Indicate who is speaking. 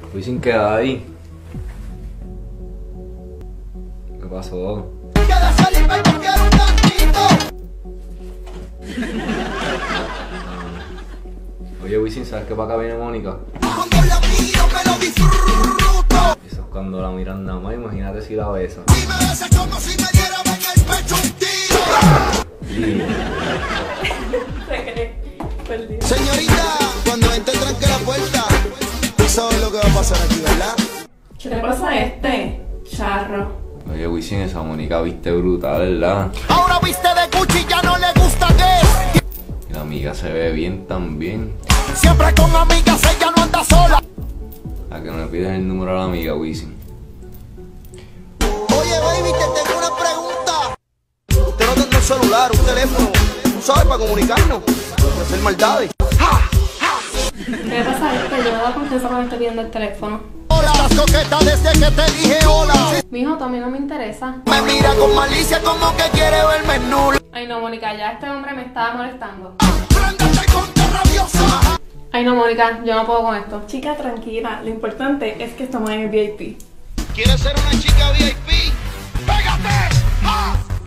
Speaker 1: Wisin, queda ahí. ¿Qué pasó? Oye, Wisin, ¿sabes que para acá viene Mónica? Eso es cuando la miran nada más, imagínate si la besa.
Speaker 2: Señorita, cuando entre tranque la puerta, tú sabes lo que va a pasar aquí, ¿verdad?
Speaker 3: ¿Qué le pasa a este? Charro.
Speaker 1: Oye, Wisin, esa Mónica viste brutal, ¿verdad?
Speaker 2: Ahora viste de Gucci, ya no le gusta que
Speaker 1: Y la amiga se ve bien también.
Speaker 2: siempre con amigas, ella no anda sola.
Speaker 1: A que no le pides el número a la amiga, Wisin.
Speaker 2: Oye, baby, te tengo una pregunta. Usted no tiene un celular, un teléfono, tú sabes, para comunicarnos, para hacer maldades.
Speaker 3: ¿Qué le pasa a este? Yo me he dado confianza cuando estoy viendo el teléfono.
Speaker 2: Hola, estás coqueta desde que te dije hola.
Speaker 3: Mijo, tú a mí no me interesa.
Speaker 2: Me mira con malicia como que quiere verme nulo.
Speaker 3: Ay no, Mónica, ya este hombre me estaba molestando.
Speaker 2: Préndete con rabiosa.
Speaker 3: Ay no, Mónica, yo no puedo con esto.
Speaker 4: Chica, tranquila. Lo importante es que estamos en el VIP.
Speaker 2: ¿Quieres ser una chica VIP? ¡Pégate!